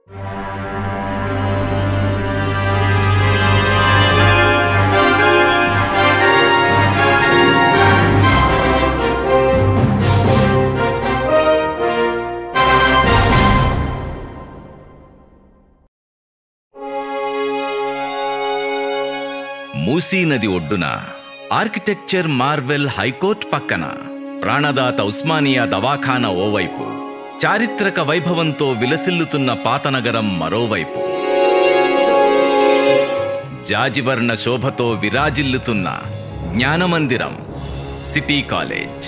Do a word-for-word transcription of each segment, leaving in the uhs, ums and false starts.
మూసీ నది ఒడ్డున architecture Marvel high court పక్కన ప్రాణదాత ఉస్మానియా దవాఖాన ఓవైపు, చారిత్రక వైభవంతో విలసిల్లుతున్న పాతనగరం మరోవైపు, జాజివర్ణ శోభతో విరాజిల్లుతున్న జ్ఞానమందిరం సిటీ కాలేజ్.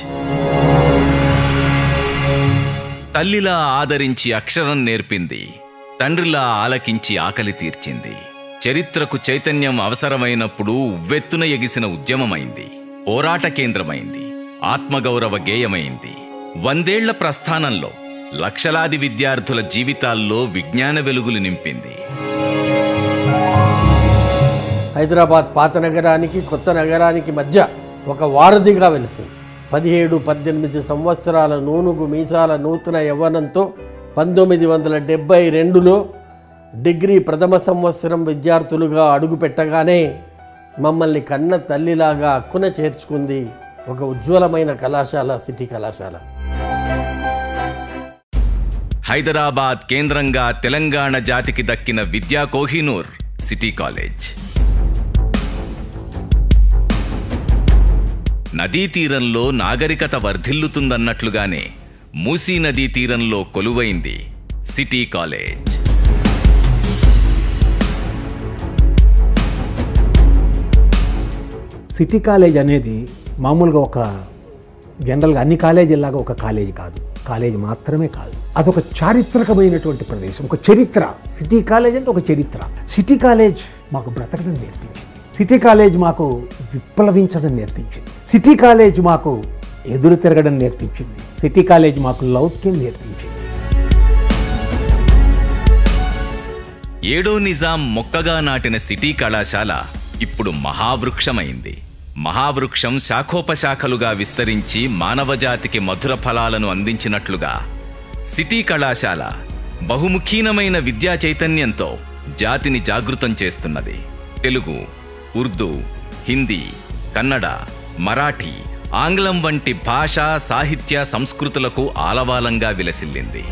తల్లిలా ఆదరించి అక్షరం నేర్పింది, తండ్రిలా ఆలకించి ఆకలి తీర్చింది. చరిత్రకు చైతన్యం అవసరమైనప్పుడు ఉవ్వెత్తున ఎగిసిన ఉద్యమమైంది, పోరాట కేంద్రమైంది, ఆత్మగౌరవ గేయమైంది. వందేళ్ల ప్రస్థానంలో లక్షలాది విద్యార్థుల జీవితాల్లో విజ్ఞాన వెలుగులు నింపింది. హైదరాబాద్ పాత నగరానికి కొత్త నగరానికి మధ్య ఒక వారధిగా వెలిసింది. పదిహేడు పద్దెనిమిది సంవత్సరాల నూనుగు మీసాల నూతన యవ్వనంతో పంతొమ్మిది వందల డెబ్బై రెండులో డిగ్రీ ప్రథమ సంవత్సరం విద్యార్థులుగా అడుగుపెట్టగానే మమ్మల్ని కన్న తల్లిలాగా అక్కున చేర్చుకుంది ఒక ఉజ్వలమైన కళాశాల సిటీ కళాశాల. హైదరాబాద్ కేంద్రంగా తెలంగాణ జాతికి దక్కిన విద్యా కోహినూర్ సిటీ కాలేజ్. నదీ తీరంలో నాగరికత వర్ధిల్లుతుందన్నట్లుగానే మూసీ నదీ తీరంలో కొలువైంది సిటీ కాలేజ్. సిటీ కాలేజ్ అనేది మామూలుగా ఒక జనరల్గా అన్ని కాలేజీలాగా ఒక కాలేజీ కాదు, కాలేజీ మాత్రమే కాదు, అదొక చారిత్రకమైనటువంటి ప్రదేశం, ఒక చరిత్ర. సిటీ కాలేజ్ అంటే ఒక చరిత్ర. సిటీ కాలేజ్ మాకు బ్రతకడం నేర్పించింది, సిటీ కాలేజ్ మాకు విప్లవించడం నేర్పించింది, సిటీ కాలేజ్ మాకు ఎదురు తిరగడం నేర్పించింది, సిటీ కాలేజ్ మాకు లౌక్యం నేర్పించింది. ఏడో నిజాం మొక్కగా నాటిన సిటీ కళాశాల ఇప్పుడు మహావృక్షమైంది. మహావృక్షం శాఖోపశాఖలుగా విస్తరించి మానవజాతికి మధుర ఫలాలను అందించినట్లుగా సిటీ కళాశాల బహుముఖీనమైన విద్యా చైతన్యంతో జాతిని జాగృతం చేస్తున్నది. తెలుగు, ఉర్దూ, హిందీ, కన్నడ, మరాఠీ, ఆంగ్లం వంటి భాషా, సాహిత్య, సంస్కృతులకు ఆలవాలంగా విలసిల్లింది.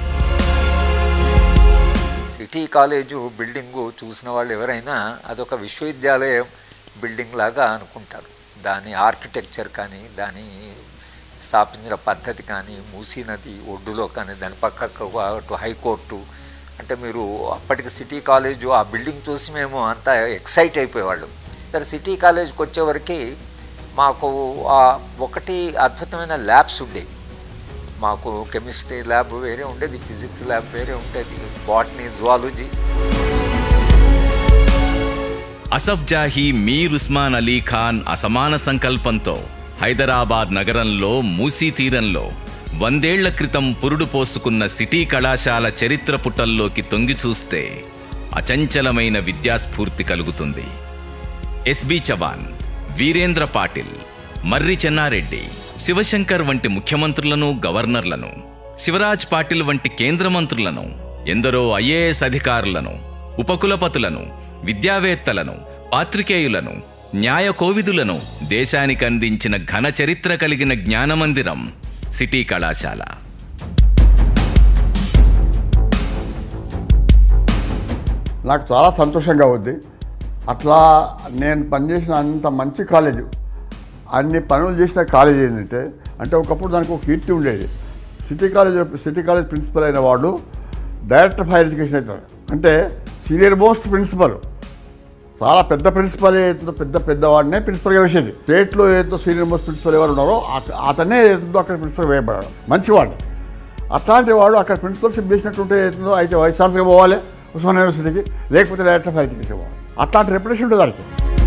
సిటీ కాలేజు బిల్డింగు చూసిన వాళ్ళు ఎవరైనా అదొక విశ్వవిద్యాలయం బిల్డింగ్ లాగా అనుకుంటారు. దాని ఆర్కిటెక్చర్ కానీ, దాని స్థాపించిన పద్ధతి కానీ, మూసీ నది ఒడ్డులో కానీ, దాని పక్కకు అటు హైకోర్టు అంటే మీరు అప్పటికి సిటీ కాలేజు ఆ బిల్డింగ్ చూసి మేము అంతా ఎక్సైట్ అయిపోయేవాళ్ళం. సరే సిటీ కాలేజ్కి వచ్చేవరకు మాకు ఒకటి అద్భుతమైన ల్యాబ్స్ ఉండేవి. మాకు కెమిస్ట్రీ ల్యాబ్ వేరే ఉండేది, ఫిజిక్స్ ల్యాబ్ వేరే ఉండేది, బాటనీ, జువాలజీ. అసఫ్ జాహీ, మీర్ ఉస్మాన్ అలీ ఖాన్ అసమాన సంకల్పంతో హైదరాబాద్ నగరంలో మూసీ తీరంలో వందేళ్ల క్రితం పురుడు పోసుకున్న సిటీ కళాశాల చరిత్ర పుటల్లోకి తొంగి చూస్తే అచంచలమైన విద్యాస్ఫూర్తి కలుగుతుంది. ఎస్బి చవాన్, వీరేంద్ర పాటిల్, మర్రి చెన్నారెడ్డి, శివశంకర్ వంటి ముఖ్యమంత్రులను, గవర్నర్లను, శివరాజ్ పాటిల్ వంటి కేంద్ర మంత్రులను, ఎందరో ఐఏఎస్ అధికారులను, ఉపకులపతులను, విద్యావేత్తలను, పాత్రికేయులను, న్యాయ కోవిదులను దేశానికి అందించిన ఘన చరిత్ర కలిగిన జ్ఞానమందిరం సిటీ కళాశాల. నాకు చాలా సంతోషంగా ఉంది. అట్లా నేను పనిచేసిన అంత మంచి కాలేజు, అన్ని పనులు చేసిన కాలేజ్ ఏంటంటే అంటే ఒకప్పుడు దానికి ఒక కీర్తి ఉండేది. City college city college principal అయిన వాడు డైరెక్టర్ ఆఫ్ హైయర్ ఎడ్యుకేషన్ అవుతాడు. అంటే సీనియర్ మోస్ట్ ప్రిన్సిపల్, చాలా పెద్ద ప్రిన్సిపల్ ఏదో పెద్ద పెద్దవాడినే ప్రిన్సిపల్గా వేసేది. స్టేట్లో ఏదో సీనియర్ మోస్ట్ ప్రిన్సిపల్ ఎవరు ఉన్నారో అతనే ఏదో అక్కడ ప్రిన్సిపల్ వేయబడాడు, మంచివాడు. అట్లాంటి వాడు అక్కడ ప్రిన్సిపల్షిప్ చేసినట్టుంటే ఏదో అయితే వైస్ ఛాన్సలర్గా పోవాలి ఉస్మానియా యూనివర్సిటీకి, లేకపోతే డైరెక్టర్ ఆఫ్ హైయర్ ఎడ్యుకేషన్ పోవాలి. అట్లాంటి రెప్యుటేషన్ ఉంటుంది దానికి.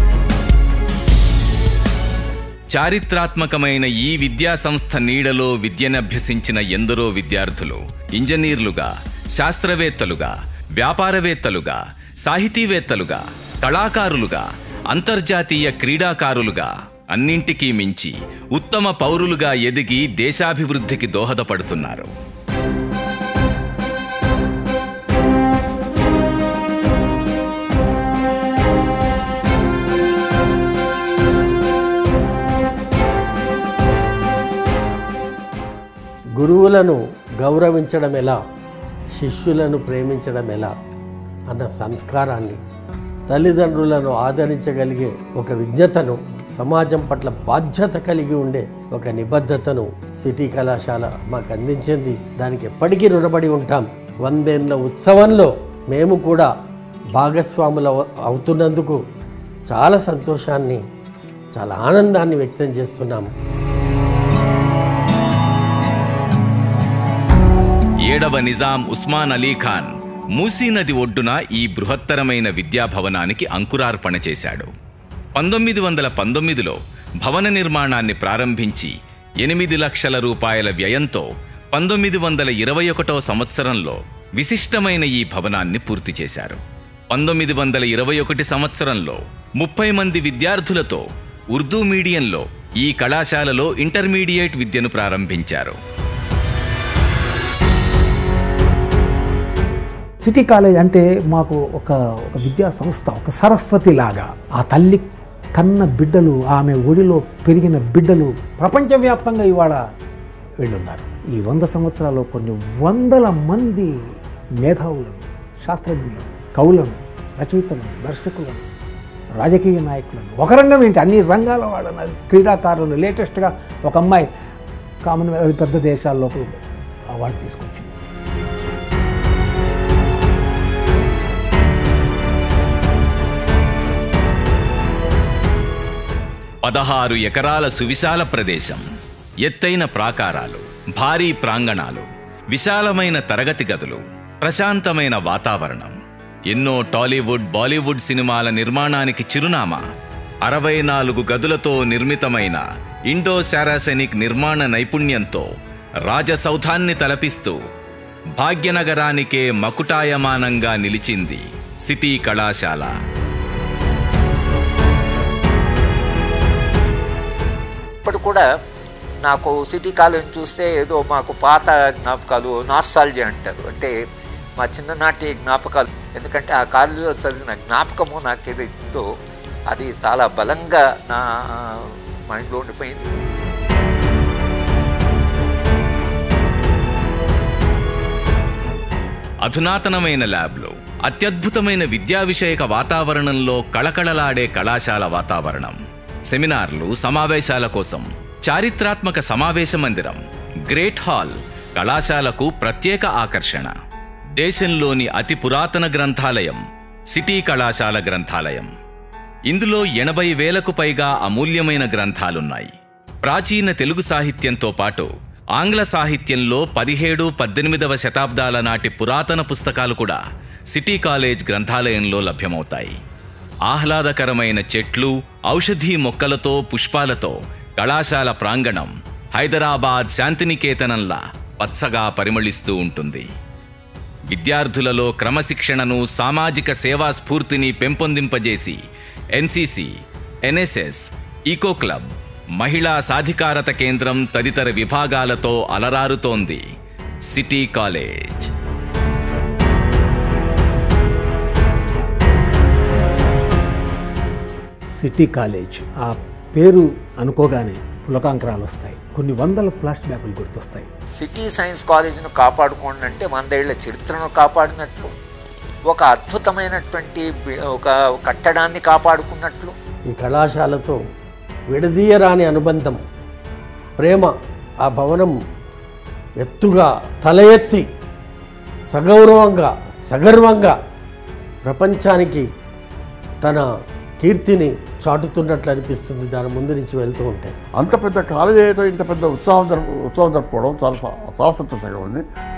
చారిత్రాత్మకమైన ఈ విద్యా సంస్థ నీడలో విద్యనభ్యసించిన ఎందరో విద్యార్థులు ఇంజనీర్లుగా, శాస్త్రవేత్తలుగా, వ్యాపారవేత్తలుగా, సాహితీవేత్తలుగా, కళాకారులుగా, అంతర్జాతీయ క్రీడాకారులుగా, అన్నింటికీ మించి ఉత్తమ పౌరులుగా ఎదిగి దేశాభివృద్ధికి దోహదపడుతున్నారు. గురువులను గౌరవించడం ఎలా, శిష్యులను ప్రేమించడం ఎలా అన్న సంస్కారాన్ని, తల్లిదండ్రులను ఆదరించగలిగే ఒక విజ్ఞతను, సమాజం పట్ల బాధ్యత కలిగి ఉండే ఒక నిబద్ధతను సిటీ కళాశాల మాకు అందించింది. దానికి ఎప్పటికీ రుణపడి ఉంటాం. వందేళ్ల ఉత్సవంలో మేము కూడా భాగస్వాములు అవుతున్నందుకు చాలా సంతోషాన్ని, చాలా ఆనందాన్ని వ్యక్తం చేస్తున్నాము. ఏడవ నిజాం ఉస్మాన్ అలీ ఖాన్ మూసీ నది ఒడ్డున ఈ బృహత్తరమైన విద్యాభవనానికి అంకురార్పణ చేశాడు. పంతొమ్మిది వందల పంతొమ్మిదిలో భవన నిర్మాణాన్ని ప్రారంభించి ఎనిమిది లక్షల రూపాయల వ్యయంతో పంతొమ్మిది వందల ఇరవై ఒకటో సంవత్సరంలో విశిష్టమైన ఈ భవనాన్ని పూర్తి చేశారు. పంతొమ్మిది వందల ఇరవై ఒకటి సంవత్సరంలో ముప్పై మంది విద్యార్థులతో ఉర్దూ మీడియంలో ఈ కళాశాలలో ఇంటర్మీడియట్ విద్యను ప్రారంభించారు. సిటీ కాలేజ్ అంటే మాకు ఒక ఒక విద్యా సంస్థ, ఒక సరస్వతి లాగా. ఆ తల్లి కన్న బిడ్డలు, ఆమె ఒడిలో పెరిగిన బిడ్డలు ప్రపంచవ్యాప్తంగా ఇవాళ వెళ్ళున్నారు. ఈ వంద సంవత్సరాల్లో కొన్ని వందల మంది మేధావులను, శాస్త్రజ్ఞులను, కవులను, రచయితలను, దర్శకులను, రాజకీయ నాయకులను, ఒక రంగం ఏంటి అన్ని రంగాల వాళ్ళని, క్రీడాకారులను, లేటెస్ట్గా ఒక అమ్మాయి కామన్వెల్త్ పెద్ద దేశాల్లో అవార్డు తీసుకొచ్చింది. పదహారు ఎకరాల సువిశాల ప్రదేశం, ఎత్తైన ప్రాకారాలు, భారీ ప్రాంగణాలు, విశాలమైన తరగతి గదులు, ప్రశాంతమైన వాతావరణం, ఎన్నో టాలీవుడ్, బాలీవుడ్ సినిమాల నిర్మాణానికి చిరునామా, అరవై నాలుగు గదులతో నిర్మితమైన ఇండో శారాసెనిక్ నిర్మాణ నైపుణ్యంతో రాజసౌధాన్ని తలపిస్తూ భాగ్యనగరానికే మకుటాయమానంగా నిలిచింది సిటీ కళాశాల. ఇప్పుడు కూడా నాకు సిటీ కాలేజ్ చూస్తే ఏదో మాకు పాత జ్ఞాపకాలు, నాస్టాల్జీ అంటారు, అంటే మా చిన్ననాటి జ్ఞాపకాలు. ఎందుకంటే ఆ కాలేజీలో చదివిన జ్ఞాపకము నాకు ఏదైతుందో అది చాలా బలంగా నా మైండ్లో ఉండిపోయింది. అధునాతనమైన ల్యాబ్లు, అత్యద్భుతమైన విద్యా విషయక వాతావరణంలో కళకళలాడే కళాశాల వాతావరణం, సెమినార్లు, సమావేశాల కోసం చారిత్రాత్మక సమావేశ మందిరం, గ్రేట్ హాల్ కళాశాలకు ప్రత్యేక ఆకర్షణ. దేశంలోని అతి పురాతన గ్రంథాలయం సిటీ కళాశాల గ్రంథాలయం. ఇందులో ఎనభై వేలకు పైగా అమూల్యమైన గ్రంథాలున్నాయి. ప్రాచీన తెలుగు సాహిత్యంతో పాటు ఆంగ్ల సాహిత్యంలో పదిహేడు పద్దెనిమిదవ శతాబ్దాల నాటి పురాతన పుస్తకాలు కూడా సిటీ కాలేజ్ గ్రంథాలయంలో లభ్యమవుతాయి. ఆహ్లాదకరమైన చెట్లు, ఔషధీ మొక్కలతో, పుష్పాలతో కళాశాల ప్రాంగణం హైదరాబాద్ శాంతినికేతనంలా పచ్చగా పరిమళిస్తూ ఉంటుంది. విద్యార్థులలో క్రమశిక్షణను, సామాజిక సేవా స్ఫూర్తిని పెంపొందింపజేసి ఎన్సీసీ, ఎన్ఎస్ఎస్, ఈకో క్లబ్, మహిళా సాధికారత కేంద్రం తదితర విభాగాలతో అలరారుతోంది సిటీ కాలేజ్. సిటీ కాలేజ్ ఆ పేరు అనుకోగానే పులకాంకరాలు వస్తాయి, కొన్ని వందల ప్లాస్టిక్ బ్యాగులు గుర్తొస్తాయి. సిటీ సైన్స్ కాలేజీను కాపాడుకోండి అంటే వందేళ్ల చరిత్రను కాపాడినట్లు, ఒక అద్భుతమైనటువంటి ఒక కట్టడాన్ని కాపాడుకున్నట్లు. ఈ కళాశాలతో విడదీయరాని అనుబంధం, ప్రేమ. ఆ భవనం ఎత్తుగా తల ఎత్తి సగౌరవంగా, సగర్వంగా ప్రపంచానికి తన కీర్తిని చాటుతున్నట్లు అనిపిస్తుంది దాని ముందు నుంచి వెళ్తూ ఉంటాయి. అంత పెద్ద కాలేజీ అయితే ఇంత పెద్ద ఉత్సాహం జరుపు ఉత్సవం జరుపుకోవడం చాలా చాలా సంతోషంగా ఉంది.